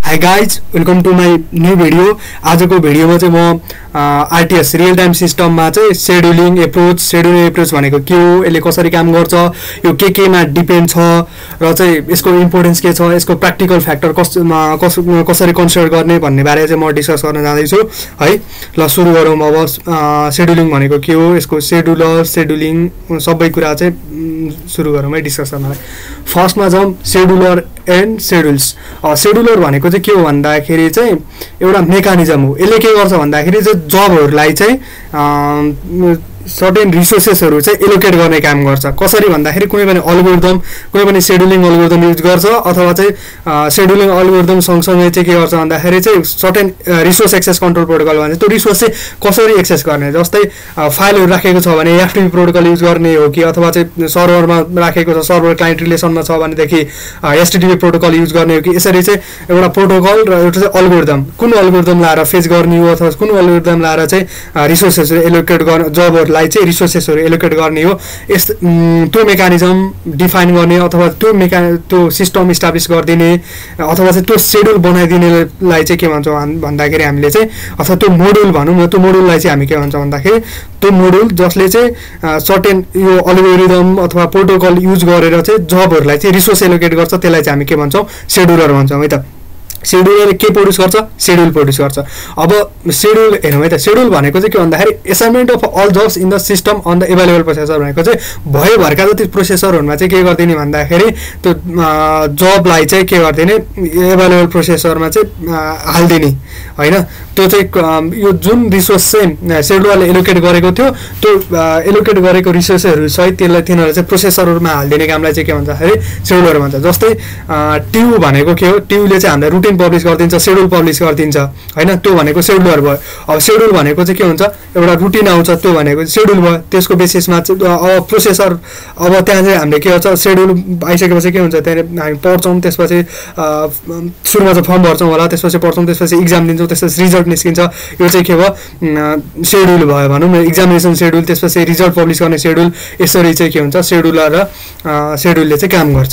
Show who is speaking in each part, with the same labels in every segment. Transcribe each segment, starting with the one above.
Speaker 1: Hi guys, welcome to my new video. आजको भिडियोमा चाहिँ म आरटीएस रियल टाइम सिस्टममा चाहिँ शेड्युलिङ एप्रोच भनेको के हो, यसले कसरी काम गर्छ, यो केमा डिपेन्ड छ र चाहिँ यसको इम्पोर्टेन्स के छ, यसको प्र्याक्टिकल फ्याक्टर कसरी कन्सिडर गर्ने भन्ने बारे चाहिँ म डिस्कस गर्न जाँदैछु है। ल सुरु गरौँ अब। शेड्युलिङ भनेको के हो, यसको शेड्युलिङ सबै कुरा चाहिँ सुरु गरौँ है डिस्कस गर्नलाई। फर्स्टमा जाउँ शेड्युलर एन्ड शेड्युल्स। शेड्युलर भनेको चाहिँ के हो भन्दाखेरि चाहिँ एउटा मेकानिजम हो। यसले के गर्छ भन्दाखेरि चाहिँ जबहरूलाई चाहिँ सर्टेन रिसोर्सेसहरू चाहिँ एलोकेट गर्ने काम गर्छ। कसरी भन्दाखेरि कुनै पनि शेड्युलिङ अल्गोरिदम युज गर्छ अथवा चाहिँ शेड्युलिङ अल्गोरिदम सँगसँगै चाहिँ के गर्छ भन्दाखेरि चाहिँ certain resource access control protocol भन्छ। त्यो रिसोर्स चाहिँ कसरी एक्सेस गर्ने, जस्तै फाइलहरू राखेको छ भने एफटीपी प्रोटोकल युज गर्ने हो कि अथवा चाहिँ सर्भरमा राखेको छ, सर्भर क्लाइन्ट रिलेसनमा छ भनेदेखि एचटीटीपी प्रोटोकल युज गर्ने हो कि, यसरी चाहिँ एउटा प्रोटोकल र एउटा चाहिँ अल्गोरिदम, कुन अल्गोरिदम लाएर फेच गर्ने हो अथवा कुन अल्गोरिदम लाएर चाहिँ रिसोर्सेसहरू एलोकेट गर्ने, जबहरूलाई चाहिँ रिसोर्सेसहरू एलोकेट गर्ने हो, त्यो मेकानिजम डिफाइन गर्ने अथवा त्यो सिस्टम इस्टाब्लिस गरिदिने अथवा चाहिँ त्यो शेड्युल बनाइदिनेलाई चाहिँ के भन्छौँ भन्दाखेरि हामीले चाहिँ, अथवा त्यो मोडुल भनौँ न, त्यो मोडुललाई चाहिँ हामी के भन्छौँ भन्दाखेरि त्यो मोडुल जसले चाहिँ सर्टेन यो अल्गोरिदम अथवा प्रोटोकल युज गरेर चाहिँ जबहरूलाई चाहिँ रिसोर्स एलोकेट गर्छ, त्यसलाई चाहिँ हामी के भन्छौँ शेड्युलर भन्छौँ है त। शेड्युलर के प्रोड्युस गर्छ, शेड्युल प्रोड्युस गर्छ। अब शेड्युल हेरौँ है त। शेड्युल भनेको चाहिँ के भन्दाखेरि assignment of all jobs in the system on the available processor भनेको चाहिँ भरका जति प्रोसेसरहरूमा चाहिँ के गरिदिने भन्दाखेरि त्यो जबलाई चाहिँ के गरिदिने एभाइलेबल प्रोसेसरमा चाहिँ हालिदिने होइन। त्यो चाहिँ यो जुन रिसोर्स चाहिँ शेड्युलरले एलोकेट गरेको थियो त्यो एलोकेट गरेको रिसोर्सहरू सहित तिनीहरूलाई चाहिँ प्रोसेसरहरूमा हालिदिने कामलाई चाहिँ के भन्दाखेरि शेड्युलर भन्छ। जस्तै ट्यू भनेको के हो, ट्यूले चाहिँ हामीलाई रुटिन पब्लिस गरिदिन्छ, शेड्युल पब्लिस गरिदिन्छ होइन, त्यो भनेको शेड्युलर भयो। अब शेड्युल भनेको चाहिँ के हुन्छ, एउटा रुटिन आउँछ, त्यो भनेको शेड्युल भयो। त्यसको बेसिसमा चाहिँ अब प्रोसेसर, अब त्यहाँ चाहिँ हामीले के गर्छ, शेड्युल आइसकेपछि के हुन्छ, त्यहाँनिर हामी पढ्छौँ, त्यसपछि सुरुमा चाहिँ फर्म भर्छौँ होला, त्यसपछि पढ्छौँ, त्यसपछि इक्जाम दिन्छौँ, त्यसपछि रिजल्ट निस्किन्छ। यो चाहिँ के भयो, शेड्युल भयो भनौँ न, इक्जामिनेसन शेड्युल, त्यसपछि रिजल्ट पब्लिस गर्ने शेड्युल, यसरी चाहिँ के हुन्छ शेड्युलर र शेड्युलले चाहिँ काम गर्छ।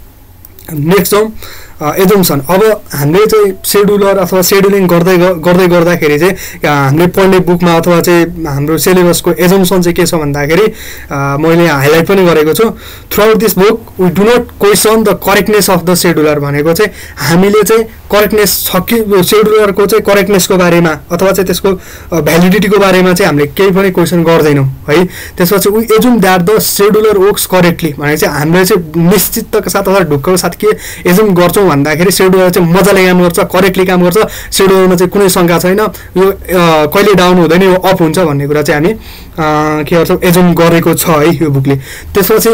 Speaker 1: नेक्स्ट जाउँ एजम्सन। अब हामीले चाहिँ शेड्युलर अथवा शेड्युलिङ गर्दाखेरि चाहिँ हामीले पढ्ने बुकमा अथवा चाहिँ हाम्रो सिलेबसको एजम्सन चाहिँ के छ भन्दाखेरि मैले हाइलाइट पनि गरेको छु। Throughout this book we do not question the correctness of the scheduler भनेको चाहिँ हामीले चाहिँ करेक्टनेस छ कि शेड्युलरको चाहिँ करेक्टनेसको बारेमा अथवा चाहिँ त्यसको भ्यालिडिटीको बारेमा चाहिँ हामीले केही पनि क्वेसन गर्दैनौँ है। त्यसपछि we assume that the scheduler works correctly भनेको चाहिँ हामीले चाहिँ निश्चितताका साथ अथवा ढुक्कको साथ के एजुम गर्छौँ भन्दाखेरि शेड्युलर चाहिँ मजाले काम गर्छ, करेक्टली काम गर्छ, शेड्युलरमा चाहिँ कुनै शङ्का छैन, यो कहिले डाउन हुँदैन, यो अप हुन्छ भन्ने कुरा चाहिँ हामी के गर्छौँ एजुम गरेको छ है यो बुकले। त्यसपछि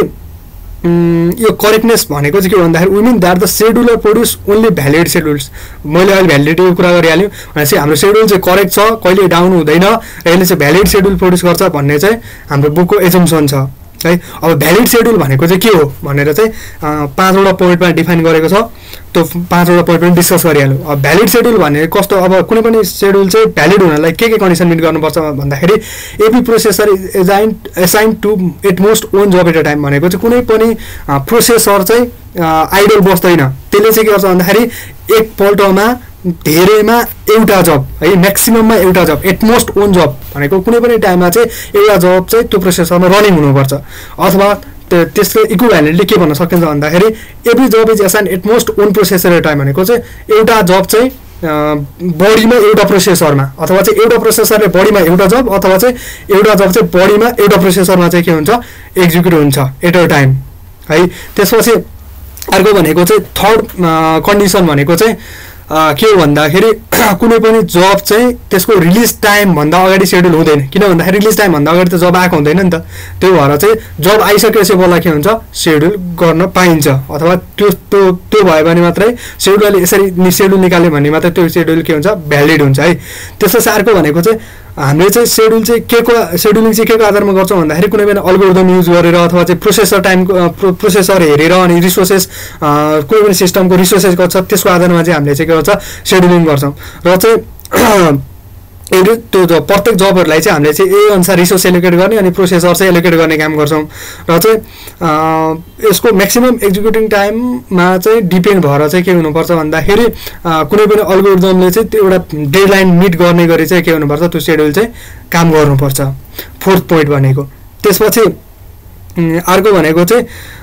Speaker 1: यो करेक्टनेस भनेको चाहिँ के भन्दाखेरि we mean that the scheduler produce only valid schedules. मैले अहिले भ्यालिडिटीको कुरा गरिहाल्यो भनेपछि हाम्रो शेड्युल चाहिँ करेक्ट छ, कहिले डाउन हुँदैन र यसले चाहिँ भ्यालिड शेड्युल प्रोड्युस गर्छ भन्ने चाहिँ हाम्रो बुकको एजम्सन छ है। अब भ्यालिड शेड्युल भनेको चाहिँ के हो भनेर चाहिँ 5वटा पोइन्टमा डिफाइन गरेको छ, त्यो 5वटा पोइन्ट पनि डिस्कस गरिहाल्यो। अब भ्यालिड शेड्युल भने कस्तो, अब कुनै पनि शेड्युल चाहिँ भ्यालिड हुनलाई के कन्डिसन मिट गर्नुपर्छ भन्दाखेरि every processor is assign to at most one job at a time भनेको चाहिँ कुनै पनि प्रोसेसर चाहिँ आइडल बस्दैन। त्यसले चाहिँ के गर्छ भन्दाखेरि एकपल्टमा धेरैमा एउटा जब है, म्याक्सिमममा एउटा जब, एटमोस्ट ओन जब भनेको कुनै पनि टाइममा चाहिँ एउटा जब चाहिँ त्यो प्रोसेसरमा रनिङ हुनुपर्छ। अथवा त्यसको इक्विभ्यालेन्टली के भन्न सकिन्छ भन्दाखेरि every job is assign at most one processor at time भनेको चाहिँ एउटा जब चाहिँ बडीमा एउटा प्रोसेसरमा अथवा चाहिँ एउटा प्रोसेसरले बडीमा एउटा जब अथवा चाहिँ एउटा जब चाहिँ बडीमा एउटा प्रोसेसरमा चाहिँ के हुन्छ एक्जिक्युट हुन्छ एट अ टाइम है। त्यसपछि अर्को भनेको चाहिँ थर्ड कन्डिसन भनेको चाहिँ के हो भन्दाखेरि कुनै पनि जब चाहिँ त्यसको रिलिज टाइम भन्दा अगाडि शेड्युल हुँदैन। किन भन्दाखेरि रिलिज टाइम भन्दा अगाडि त जब आएको हुँदैन नि त, त्यो भएर चाहिँ जब आइसकेपछि बल्ल के हुन्छ शेड्युल गर्न पाइन्छ अथवा त्यो भयो भने मात्रै शेड्युलले यसरी शेड्युल निकाल्यो भने मात्रै त्यो शेड्युल के हुन्छ भ्यालिड हुन्छ है। त्यसपछि अर्को भनेको चाहिँ हामीले चाहिँ शेड्युल चाहिँ शेड्युलिङ चाहिँ के को आधारमा गर्छौँ भन्दाखेरि कुनै पनि अल्गोरिदम युज गरेर अथवा चाहिँ प्रोसेसर हेरेर अनि रिसोर्सेस कुनै पनि सिस्टमको रिसोर्सेस गर्छ त्यसको आधारमा चाहिँ हामीले चाहिँ के गर्छ शेड्युलिङ गर्छौँ। र चाहिँ एउटा त्यो प्रत्येक जबहरूलाई चाहिँ हामीले चाहिँ ए अनुसार रिसोर्स एलोकेट गर्ने अनि प्रोसेसर चाहिँ एलोकेट गर्ने काम गर्छौँ र चाहिँ यसको म्याक्सिमम एक्जिक्युटिङ टाइममा चाहिँ डिपेन्ड भएर चाहिँ के हुनुपर्छ भन्दाखेरि कुनै पनि अल्गोरिदमले चाहिँ त्यो एउटा डेडलाइन मिट गर्ने गरी चाहिँ के हुनुपर्छ त्यो सेड्युल चाहिँ काम गर्नुपर्छ 4th पोइन्ट भनेको। त्यसपछि अर्को भनेको चाहिँ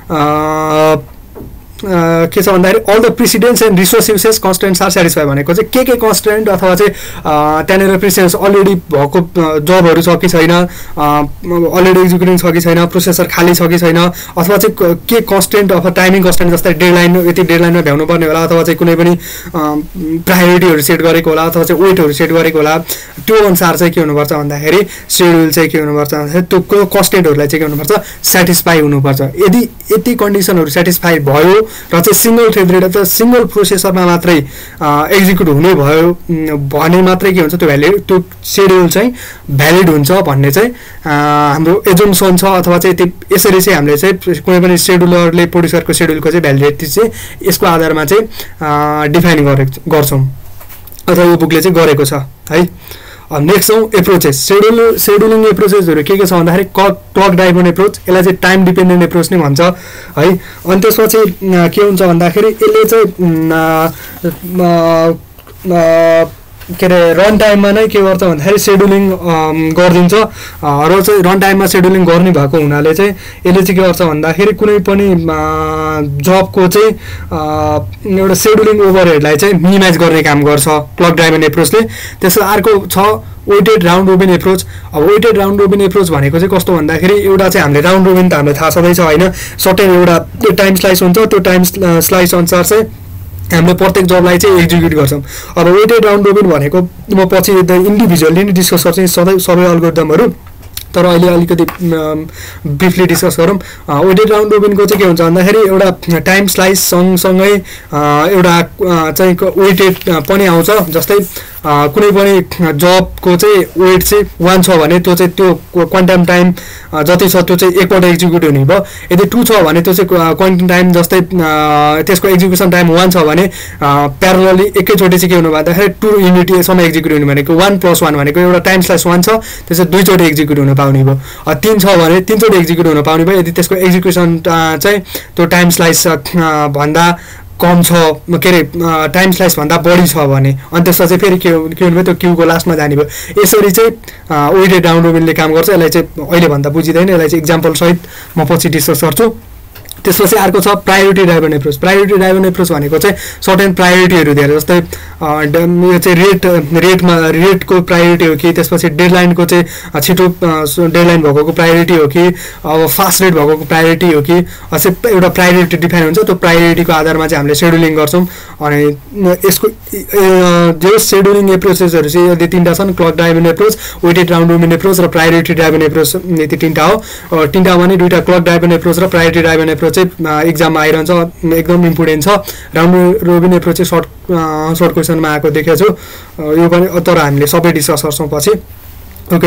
Speaker 1: के छ भन्दाखेरि all the precedents and resource usage constraints are satisfy भनेको चाहिँ के कन्स्टेन्ट अथवा चाहिँ त्यहाँनिर प्रिसिडेन्ट्स अलरेडी भएको जबहरू छ कि छैन, अलरेडी एक्जिक्युटिङ छ कि छैन, प्रोसेसर खाली छ कि छैन, अथवा चाहिँ के कन्स्टेन्ट अथवा टाइमिङ कन्स्टेन्ट जस्तै डेडलाइन यति डेडलाइनमा भ्याउनु पर्ने होला अथवा चाहिँ कुनै पनि प्रायोरिटीहरू सेट गरेको होला अथवा चाहिँ वेटहरू सेट गरेको होला, त्यो अनुसार चाहिँ के हुनुपर्छ भन्दाखेरि सेड्युल चाहिँ के हुनुपर्छ भन्दाखेरि त्यो कन्स्टेन्टहरूलाई चाहिँ के हुनुपर्छ सेटिस्फाई हुनुपर्छ। यदि यति कन्डिसनहरू सेटिस्फाई भयो र चाहिँ सिंगल थ्रेडेड अथवा सिंगल प्रोसेसरमा मात्रै एक्जिक्युट हुने भयो भने मात्रै के हुन्छ त्यो सेड्युल चाहिँ भ्यालिड हुन्छ भन्ने चाहिँ हाम्रो एजम्सन छ अथवा चाहिँ यसरी चाहिँ हामीले चाहिँ कुनै पनि सेड्युलरले प्रोड्युसरको सेड्युलको चाहिँ भ्यालिडिटी चाहिँ यसको आधारमा चाहिँ डिफाइन गर्छौँ अथवा यो बुकले चाहिँ गरेको छ है। नेक्स्ट छौँ एप्रोचेस। सेड्युलिङ एप्रोचेसहरू के छ भन्दाखेरि क्लक ड्राइभन एप्रोच, यसलाई चाहिँ टाइम डिपेन्डेन्ट एप्रोच नै भन्छ है। अनि त्यसपछि के हुन्छ भन्दाखेरि यसले चाहिँ के अरे रन टाइममा नै के गर्छ भन्दाखेरि सेड्युलिङ गरिदिन्छ र चाहिँ रन टाइममा सेड्युलिङ गर्ने भएको हुनाले चाहिँ यसले चाहिँ के गर्छ भन्दाखेरि कुनै पनि जबको चाहिँ एउटा सेड्युलिङ ओभरहेडलाई चाहिँ मिनिमाइज गर्ने काम गर्छ क्लक ड्राइभन एप्रोचले। त्यसो अर्को छ वेटेड राउन्ड रोबिन एप्रोच। अब वेटेड राउन्ड रोबिन एप्रोच भनेको चाहिँ कस्तो भन्दाखेरि एउटा चाहिँ हामीले राउन्ड रोबिन त हामीलाई थाहा छँदैछ होइन, सर्टेन एउटा टाइम स्लाइस हुन्छ, त्यो टाइम स्लाइस अनुसार चाहिँ हामीले प्रत्येक जबलाई चाहिँ एक्जिक्युट गर्छौँ। अब वेटेड राउन्ड रोबिन भनेको म पछि इन्डिभिजुअली नै डिस्कस गर्छु सबै अल्गोरिदमहरू, तर अहिले अलिकति ब्रिफली डिस्कस गरौँ। वेटेड राउन्ड रोबिनको चाहिँ के हुन्छ भन्दाखेरि एउटा टाइम स्लाइस सँगसँगै एउटा चाहिँ वेटेड पनि आउँछ। जस्तै कुनै पनि जबको चाहिँ वेट चाहिँ 1 छ भने त्यो चाहिँ त्यो क्वान्टम टाइम जति छ त्यो चाहिँ एकपल्ट एक्जिक्युट हुने भयो। यदि 2 छ भने त्यो चाहिँ क्वान्टम टाइम जस्तै त्यसको एक्जिक्युसन टाइम 1 छ भने प्यारलली एकैचोटि चाहिँ के हुनु भन्दाखेरि 2 युनिटसम्म एक्जिक्युट हुने भनेको 1 + 1 भनेको एउटा टाइम स्लाइस 1 छ, त्यो चाहिँ 2 चोटि एक्जिक्युट हुन पाउने भयो। 3 छ भने 3 चोटि एक्जिक्युट हुन पाउने भयो। यदि त्यसको एक्जिक्युसन चाहिँ त्यो टाइम स्लाइस भन्दा कम छ के अरे टाइम स्लाइस भन्दा बढी छ भने अनि त्यसमा चाहिँ फेरि के हुने भयो त्यो क्यूको लास्टमा जाने भयो। यसरी चाहिँ वेटेड राउन्ड रोबिनले काम गर्छ। यसलाई चाहिँ अहिले भन्दा बुझिँदैन, यसलाई चाहिँ इक्जाम्पल सहित म पछि डिस्कस गर्छु। त्यसपछि अर्को छ priority driven approach. Priority driven approach भनेको चाहिँ सर्टेन प्रायोरिटीहरू दिएर, जस्तै यो चाहिँ रेटको प्रायोरिटी हो कि, त्यसपछि डेडलाइनको चाहिँ छिटो डेडलाइन भएको प्रायोरिटी हो कि, अब फास्ट रेट भएको प्रायोरिटी हो कि, चाहिँ एउटा प्रायोरिटी डिफाइन हुन्छ। त्यो प्रायोरिटीको आधारमा चाहिँ हामीले सेड्युलिङ गर्छौँ। अनि यसको जो सेड्युलिङ एप्रोचेसहरू चाहिँ यदि 3टा छन्, clock driven approach, weighted round robin approach र प्रायोरिटी ड्राइभन एप्रोच, यति 3टा हो। 3टा भने 2टा क्लक ड्राइभन एप्रोच र प्रायोरिटी ड्राइभन एप्रोच चाहिँ एक्जाममा आइरहन्छ, एकदम इम्पोर्टेन्ट छ। राउन्ड रोबिन एप्रोच चाहिँ सर्ट क्वेसनमा आएको देखेको छु, यो पनि तर हामीले सबै डिस्कस गर्छौँ पछि। Okay,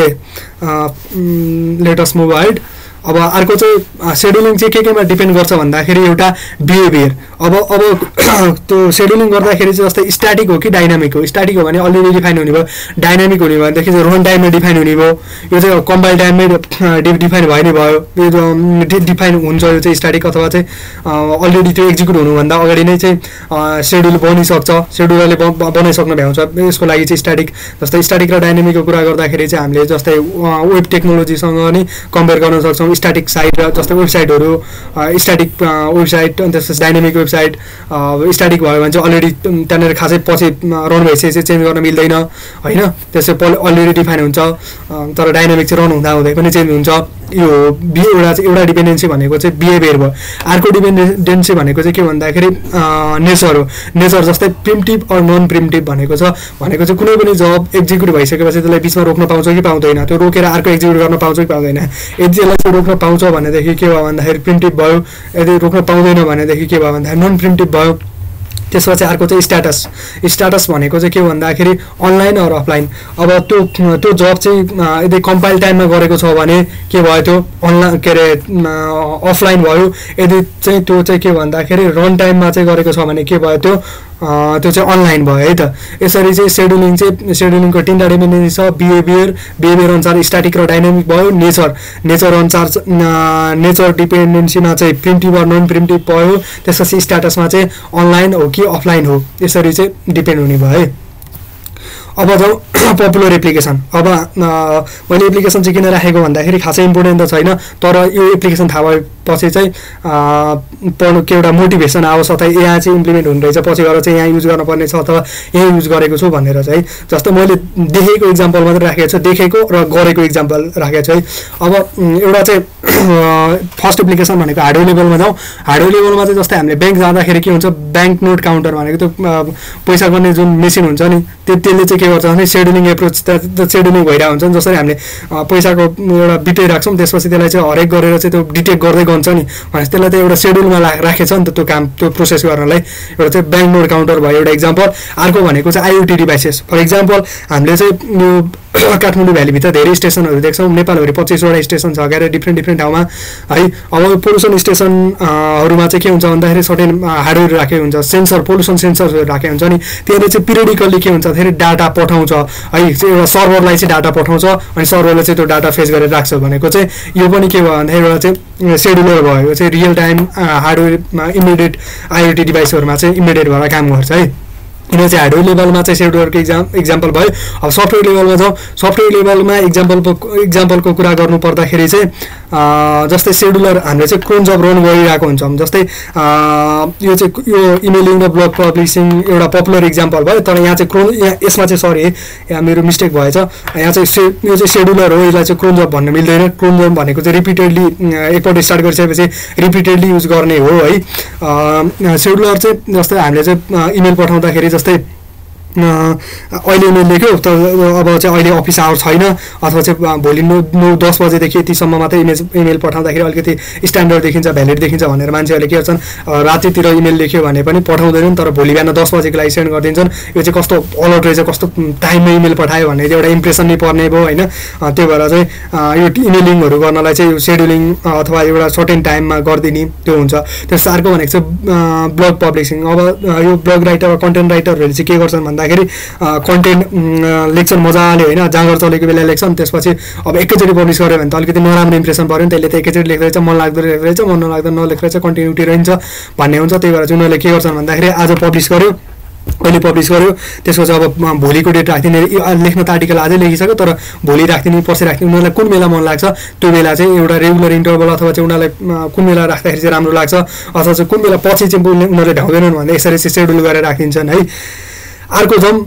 Speaker 1: let us move ahead. अब अर्को चाहिँ सेड्युलिङ चाहिँ केमा डिपेन्ड गर्छ भन्दाखेरि एउटा बिहेभियर। अब त्यो सेड्युलिङ गर्दाखेरि चाहिँ जस्तै स्ट्याटिक हो कि डाइनामिक हो। स्ट्याटिक हो भने अलरेडी डिफाइन हुने भयो, डाइनामिक हुने भनेदेखि चाहिँ रन टाइममा डिफाइन हुने भयो। यो चाहिँ कम्पाइल टाइममै डिफाइन भयो नि भयो, यो डिफाइन हुन्छ। यो चाहिँ स्ट्याटिक अथवा चाहिँ अलरेडी त्यो एक्जिक्युट हुनुभन्दा अगाडि नै चाहिँ सेड्युल बनिसक्छ, सेड्युलरले बनाइसक्नु भ्याउँछ, यसको लागि चाहिँ स्ट्याटिक। जस्तै स्ट्याटिक र डाइनामिकको कुरा गर्दाखेरि चाहिँ हामीले जस्तै वेब टेक्नोलोजीसँग नि कम्पेयर गर्न सक्छौँ। स्ट्याटिक साइट जस्तै वेबसाइटहरू, स्ट्याटिक वेबसाइट, अनि त्यसपछि डाइनामिक वेबसाइट। स्ट्याटिक भयो भने चाहिँ अलरेडी त्यहाँनिर खासै पछि रन भइसकेपछि चेन्ज गर्न मिल्दैन होइन, त्यसै अलरेडी डिफाइन हुन्छ। तर डाइनामिक चाहिँ रन हुँदै पनि चेन्ज हुन्छ। यो एउटा डिपेन्डेन्सी भनेको चाहिँ बिहेभियर भयो। अर्को डिपेन्डेन्सी भनेको चाहिँ के भन्दाखेरि नेचर हो। नेचर जस्तै प्रिम्टिभ अर नन प्रिम्टिभ भनेको छ, भनेको चाहिँ कुनै पनि जब एक्जिक्युट भइसकेपछि त्यसलाई बिचमा रोक्न पाउँछ कि पाउँदैन, त्यो रोकेर अर्को एक्जिक्युट गर्न पाउँछ कि पाउँदैन। यदि त्यसलाई रोक्न पाउँछ भनेदेखि के भयो भन्दाखेरि प्रिम्टिभ भयो, यदि रोक्न पाउँदैन भनेदेखि के भयो भन्दाखेरि नन प्रिम्टिभ भयो। त्यसपछि अर्को चाहिँ स्ट्याटस भनेको चाहिँ के भन्दाखेरि अनलाइन अर अफलाइन। अब त्यो जब चाहिँ यदि कम्पाइल टाइममा गरेको छ भने के भयो त्यो अनलाइन के अरे अफलाइन भयो। यदि चाहिँ त्यो चाहिँ के भन्दाखेरि रन टाइममा चाहिँ गरेको छ भने के भयो त्यो त्यो चाहिँ अनलाइन भयो है त। यसरी चाहिँ सेड्युलिङको 3टा डिपेन्डेन्सी छ, बिहेभियर अनुसार स्ट्याटिक र डाइनामिक भयो, नेचर अनुसार नेचर डिपेन्डेन्सीमा चाहिँ प्रिमिटिभ र नन प्रिमिटिभ भयो, त्यसपछि स्ट्याटसमा चाहिँ अनलाइन हो कि अफलाइन हो, यसरी चाहिँ डिपेन्ड हुने भयो है। अब जाउँ पपुलर एप्लिकेसन। अब मैले एप्लिकेसन चाहिँ किन राखेको भन्दाखेरि खासै इम्पोर्टेन्ट त छैन, तर यो एप्लिकेसन थाहा भएपछि चाहिँ पढ्नु के एउटा मोटिभेसन आओस्, अथवा यहाँ चाहिँ इम्प्लिमेन्ट हुने रहेछ, पछि गएर चाहिँ यहाँ युज गर्नुपर्ने छ अथवा यहीँ युज गरेको छु भनेर चाहिँ। जस्तै मैले देखेको इक्जाम्पल मात्रै राखेको छु, देखेको र गरेको इक्जाम्पल राखेको छु है। अब एउटा चाहिँ फर्स्ट एप्लिकेसन भनेको हार्डवेयर लेभलमा जाउँ। हार्डवेयर लेभलमा चाहिँ जस्तै हामीले ब्याङ्क जाँदाखेरि के हुन्छ, ब्याङ्क नोट काउन्टर भनेको त्यो पैसा गर्ने जुन मेसिन हुन्छ नि, त्यसले चाहिँ के गर्छ भने सेड्युलिङ एप्रोच सेड्युलिङ भइरहेको हुन्छ नि। जसरी हामीले पैसाको एउटा बिटाइ राख्छौँ, त्यसपछि त्यसलाई चाहिँ हरेक गरेर चाहिँ त्यो डिटेक्ट गर्दै गन्छ नि, भनेपछि त्यसलाई चाहिँ एउटा सेड्युलमा राखेछ नि त त्यो काम, त्यो प्रोसेस गर्नलाई। एउटा चाहिँ ब्याङ्क नोट काउन्टर भयो एउटा इक्जाम्पल। अर्को भनेको चाहिँ आइओटी डिभाइसेस। फर इक्जाम्पल हामीले चाहिँ यो काठमाडौँ भ्यालीभित्र धेरै स्टेसनहरू देख्छौँ, नेपालभरि 25वटा स्टेसन छ क्या डिफ्रेन्ट ठाउँमा है। अब पोल्युसन स्टेसनहरूमा चाहिँ के हुन्छ भन्दाखेरि सर्टेन हार्डवेयर राखेको हुन्छ, सेन्सर पोल्युसन सेन्सरहरू राखेको हुन्छ नि, त्यसले चाहिँ पिरियडिकल्ली के हुन्छ भन्दाखेरि डाटा पठाउँछ है, एउटा सर्भरलाई चाहिँ डाटा पठाउँछ, अनि सर्भरले चाहिँ त्यो डाटा फेच गरेर राख्छ भनेको चाहिँ यो पनि के भयो भन्दाखेरि एउटा चाहिँ सेड्युलर भयो, चाहिँ रियल टाइम हार्डवेयरमा इमिडिएट आइओटी डिभाइसहरूमा चाहिँ इमिडिएट भएर काम गर्छ है। यिनीहरू चाहिँ हार्डवेयर लेभलमा चाहिँ सेड्युलरको इक्जाम्पल भयो। अब सफ्टवेयर लेभलमा जाउँ। सफ्टवेयर लेभलमा इक्जाम्पलको कुरा गर्नु पर्दाखेरि चाहिँ जस्तै सेड्युलर हामीले चाहिँ क्रोन जब रन गरिरहेको हुन्छौँ, जस्तै यो चाहिँ यो इमेलिङ र ब्लग पब्लिसिङ एउटा पपुलर इक्जाम्पल भयो। तर यहाँ चाहिँ क्रोन यसमा चाहिँ सरी यहाँ मेरो मिस्टेक भएछ, यहाँ चाहिँ यो चाहिँ सेड्युलर हो, यसलाई चाहिँ क्रोन जब भन्न मिल्दैन। क्रोन जब भनेको चाहिँ रिपिटेडली एकपल्ट स्टार्ट गरिसकेपछि रिपिटेडली युज गर्ने हो है। सेड्युलर चाहिँ जस्तै हामीले चाहिँ इमेल पठाउँदाखेरि जस्तै अहिले इमेल लेख्यो त, अब चाहिँ अहिले अफिस आवर छैन अथवा चाहिँ भोलि 9-10 बजेदेखि यतिसम्म मात्रै इमेल पठाउँदाखेरि अलिकति स्ट्यान्डर्ड देखिन्छ, भ्यालिड देखिन्छ भनेर मान्छेहरूले के गर्छन्, रातितिर इमेल लेख्यो भने पनि पठाउँदैनन्, तर भोलि बिहान 10 बजेको लागि सेन्ड गरिदिन्छन्। यो चाहिँ कस्तो अलर्ट रहेछ, कस्तो टाइममा इमेल पठायो भन्ने एउटा इम्प्रेसन नै पर्ने भयो होइन। त्यो भएर चाहिँ यो इमेलिङहरू गर्नलाई चाहिँ यो सेड्युलिङ अथवा एउटा सर्टेन टाइममा गरिदिने त्यो हुन्छ। त्यस अर्को भनेको चाहिँ ब्लग पब्लिसिङ। अब यो ब्लग राइटर वा कन्टेन्ट राइटरहरूले चाहिँ के गर्छन् भन्दाखेरि कन्टेन्ट लेख्छन् मजाले होइन, जाँगर चलेको बेला लेख्छन्, त्यसपछि अब एकैचोटि पब्लिस गऱ्यो भने त अलिकति नराम्रो इम्प्रेसन पऱ्यो नि, त्यसले त एकैचोटि लेख्दै रहेछ, मन लाग्दो रहेछ, मन नलाग्दो नलेख्दैछ, कन्टिन्युटी रहन्छ भन्ने हुन्छ। त्यही भएर चाहिँ उनीहरूले के गर्छन् भन्दाखेरि आज पब्लिस गर्यो, अहिले पब्लिस गर्यो, त्यसपछि अब भोलिको डेट राखिदिने, लेख्न त आर्टिकल आजै लेखिसक्यो तर भोलि राखिदिने पर्सि राखिदिने, उनीहरूलाई कुन बेला मन लाग्छ त्यो बेला चाहिँ एउटा रेगुलर इन्टरभल अथवा चाहिँ उनीहरूलाई कुन बेला राख्दाखेरि चाहिँ राम्रो लाग्छ अथवा चाहिँ कुन बेला पछि चाहिँ उनीहरूले ढाउँदैनन् भने यसरी चाहिँ सेड्युल गरेर राखिदिन्छन् है। अर्को जाउँ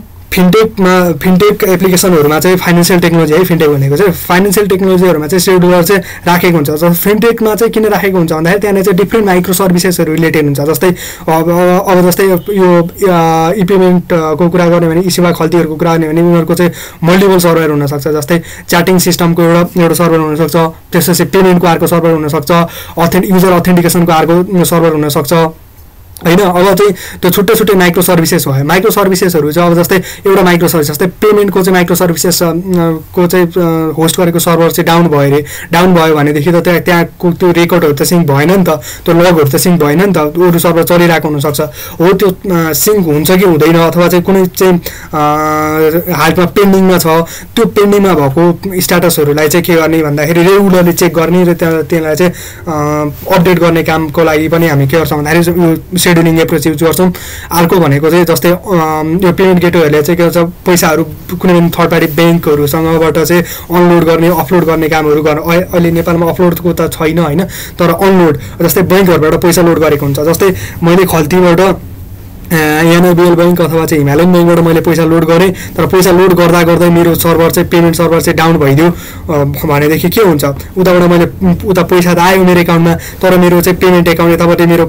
Speaker 1: फिनटेक एप्लिकेसनहरूमा चाहिँ फाइनेन्सियल टेक्नोलोजी है। फिनटेक भनेको चाहिँ फाइनेन्सियल टेक्नोलोजीहरूमा चाहिँ सेड्युलर चाहिँ राखेको हुन्छ। जस्तो फिनटेकमा चाहिँ किन राखेको हुन्छ भन्दाखेरि त्यहाँनिर चाहिँ डिफ्रेन्ट माइक्रो सर्भिसेसहरू रिलेटेड हुन्छ। जस्तै अब जस्तै यो इपेमेन्टको कुरा गर्ने भने इसेवा खल्तीहरूको कुरा गर्ने भने उनीहरूको चाहिँ मल्टिपल सर्भर हुनसक्छ। जस्तै च्याटिङ सिस्टमको एउटा सर्भर हुनसक्छ, त्यसपछि पेमेन्टको अर्को सर्भर हुनसक्छ, युजर अथेन्टिकेसनको अर्को सर्भर हुनसक्छ होइन। अब चाहिँ त्यो छुट्टै छुट्टै माइक्रो सर्भिसेस भयो। माइक्रो सर्भिसेसहरू चाहिँ अब जस्तै एउटा माइक्रो सर्भिस जस्तै पेमेन्टको चाहिँ माइक्रो सर्भिसेस को चाहिँ होस्ट गरेको सर्भर चाहिँ डाउन भयो अरे, डाउन भयो भनेदेखि त त्यहाँको त्यो रेकर्डहरू त सिङ्क भएन नि त, त्यो लगहरू त सिङ्क भएन नि त, अरू सर्भर चलिरहेको हुनसक्छ। हो त्यो सिङ्क हुन्छ कि हुँदैन अथवा चाहिँ कुनै चाहिँ हालमा पेन्डिङमा छ, त्यो पेन्डिङमा भएको स्ट्याटसहरूलाई चाहिँ के गर्ने भन्दाखेरि रेगुलरली चेक गर्ने र त्यसलाई चाहिँ अपडेट गर्ने कामको लागि पनि हामी के गर्छौँ भन्दाखेरि सेड्युलिङ एप्रोच युज गर्छौँ। अर्को भनेको चाहिँ जस्तै यो पेमेन्ट गेटवेहरूले चाहिँ के भन्छ पैसाहरू कुनै पनि थर्ड पार्टी ब्याङ्कहरूसँगबाट चाहिँ अनलोड गर्ने अफलोड गर्ने कामहरू गर्न। अहिले नेपालमा अफलोडको त छैन होइन, तर अनलोड जस्तै ब्याङ्कहरूबाट पैसा लोड गरेको हुन्छ। जस्तै मैले खल्तीबाट एनआइबिएल ब्याङ्क अथवा चाहिँ हिमालयन ब्याङ्कबाट मैले पैसा लोड गरेँ, तर पैसा लोड गर्दा गर्दै मेरो सर्भर चाहिँ पेमेन्ट सर्भर चाहिँ डाउन भइदियो भनेदेखि के हुन्छ, उताबाट मैले उता पैसा त आयो मेरो एकाउन्टमा, तर मेरो चाहिँ पेमेन्ट एकाउन्ट यताबाट मेरो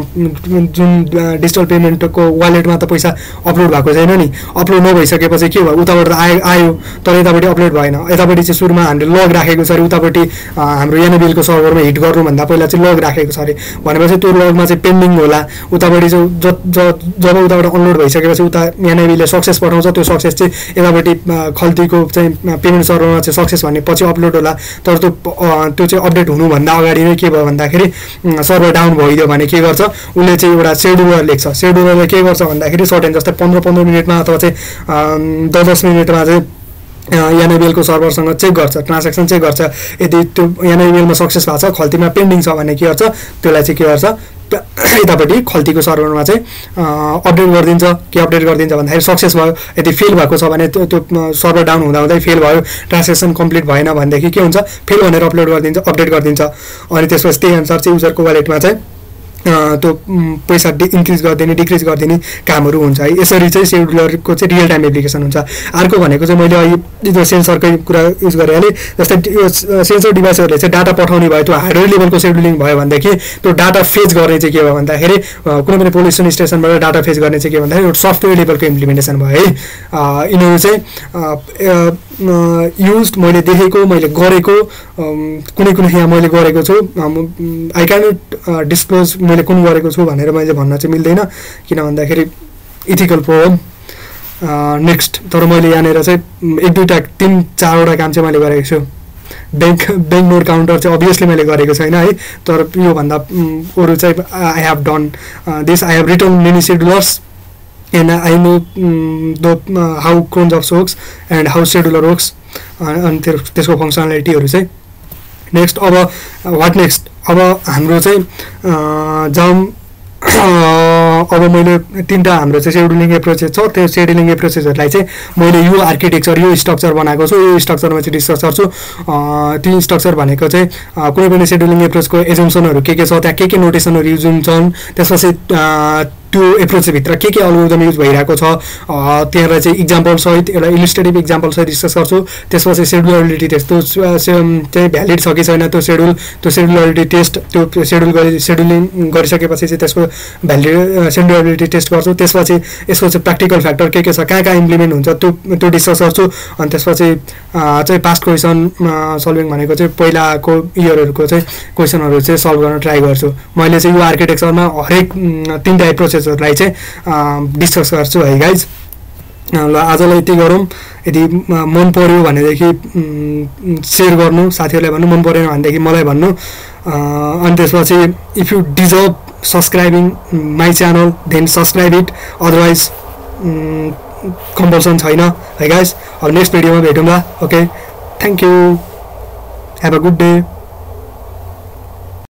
Speaker 1: जुन डिजिटल पेमेन्टको वालेटमा त पैसा अपलोड भएको छैन नि। अपलोड नभइसकेपछि के भयो, उताबाट त आयो तर यतापट्टि अपलोड भएन। यतापट्टि चाहिँ सुरुमा हामीले लग राखेको छ अरे, उतापट्टि हाम्रो एनआइबिएलको सर्भरमा हिट गर्नुभन्दा पहिला चाहिँ लग राखेको छ अरे, भनेपछि त्यो लगमा चाहिँ पेन्डिङ होला। उतापट्टि चाहिँ जब उताबाट अनलोड भइसकेपछि उता एनआइबीले सक्सेस पठाउँछ त्यो सक्सेस चाहिँ यतापट्टि खल्तीको चाहिँ पेमेन्ट सर्भरमा चाहिँ सक्सेस भन्ने पछि अपलोड होला तर त्यो चाहिँ अपडेट हुनुभन्दा अगाडि नै के भयो भन्दाखेरि सर्भर डाउन भइदियो भने के गर्छ उसले चाहिँ एउटा सेड्युलर लेख्छ सेड्युलरले के गर्छ भन्दाखेरि सर्टेन जस्तै 15 मिनटमा अथवा चाहिँ 10 मिनटमा चाहिँ एनआइबिएलको सर्भरसँग चेक गर्छ ट्रान्ज्याक्सन चेक गर्छ यदि त्यो एनआइबिएलमा सक्सेस भएको छ खल्तीमा पेन्डिङ छ भने के गर्छ त्यसलाई चाहिँ के गर्छ यतापट्टि खल्तीको सर्भरमा चाहिँ अपडेट गरिदिन्छ के अपडेट गरिदिन्छ भन्दाखेरि सक्सेस भयो यदि फेल भएको छ भने त्यो सर्भर डाउन हुँदाहुँदै फेल भयो ट्रान्ज्याक्सन कम्प्लिट भएन भनेदेखि के हुन्छ फेल भनेर अपलोड गरिदिन्छ अपडेट गरिदिन्छ अनि त्यसपछि त्यही अनुसार चाहिँ युजरको वालेटमा चाहिँ त्यो पैसा इन्क्रिज गरिदिने डिक्रिज गरिदिने कामहरू हुन्छ है यसरी चाहिँ सेड्युलरको चाहिँ रियल टाइम एप्लिकेसन हुन्छ अर्को भनेको चाहिँ मैले अहिले सेन्सरकै कुरा युज गरिहालेँ जस्तै यो सेन्सर डिभाइसहरूले चाहिँ डाटा पठाउने भयो त्यो हार्डवेयर लेभलको सेड्युलिङ भयो भनेदेखि त्यो डाटा फेच गर्ने चाहिँ के भयो भन्दाखेरि कुनै पनि पोलिसन स्टेसनबाट डाटा फेच गर्ने चाहिँ के भन्दाखेरि एउटा सफ्टवेयर लेभलको इम्प्लिमेन्टेसन भयो है यिनीहरू चाहिँ युज मैले देखेको मैले गरेको कुनै यहाँ मैले गरेको छु आई क्यान नट डिस्क्लोज मैले कुन गरेको छु भनेर मैले भन्न चाहिँ मिल्दैन किन भन्दाखेरि इथिकल प्रब्लम नेक्स्ट तर मैले यहाँनिर चाहिँ 1-2-3-4वटा काम चाहिँ मैले गरेको छु बैंक नोड काउन्टर चाहिँ अभियसली मैले गरेको छैन है तर योभन्दा अरू चाहिँ I have done this I have written many schedulers and I know how cron jobs works and how scheduler works and त्यसको फङ्सनालिटीहरू चाहिँ नेक्स्ट अब वाट नेक्स्ट अब हाम्रो चाहिँ जाम अब मैले 3टा हाम्रो चाहिँ सेड्युलिङ एप्रोचेस छ त्यो सेड्युलिङ एप्रोचेसहरूलाई चाहिँ मैले यो आर्किटेक्चर यो स्ट्रक्चर बनाएको छु यो स्ट्रक्चरमा चाहिँ डिस्कस गर्छु त्यो स्ट्रक्चर भनेको चाहिँ कुनै पनि सेड्युलिङ एप्रोचको एजम्सनहरू के छ त्यहाँ के नोटेसनहरू युज हुन्छन् त्यसपछि त्यो एप्रोचभित्र के एल्गोरिदम युज भइरहेको छ त्यहाँलाई चाहिँ इक्जाम्पल सहित एउटा इलिस्ट्रेटिभ इक्जाम्पल सहित डिस्कस गर्छु त्यसपछि सेड्युलबिलिटी टेस्ट त्यो चाहिँ भ्यालिड छ कि छैन त्यो सेड्युलबिलिटी टेस्ट त्यो सेड्युलिङ गरिसकेपछि चाहिँ त्यसको सेड्युलबिलिटी टेस्ट गर्छु त्यसपछि यसको चाहिँ प्र्याक्टिकल फ्याक्टर के छ कहाँ इम्प्लिमेन्ट हुन्छ त्यो डिस्कस गर्छु अनि त्यसपछि चाहिँ पास्ट क्वेसन सल्भिङ भनेको चाहिँ पहिलाको इयरहरूको चाहिँ क्वेसनहरू चाहिँ सल्भ गर्न ट्राई गर्छु मैले चाहिँ यो आर्किटेक्चरमा हरेक 3टा एप्रोचेसहरूलाई चाहिँ डिस्कस गर्छु है गाइज ल आजलाई यति गरौँ यदि मन पर्यो भनेदेखि सेयर गर्नु साथीहरूलाई भन्नु मन परेन भनेदेखि मलाई भन्नु अनि त्यसपछि if you deserve subscribing my channel then subscribe it otherwise compulsion छैन है गाइज अब नेक्स्ट भिडियोमा भेटौँला okay thank you have a good day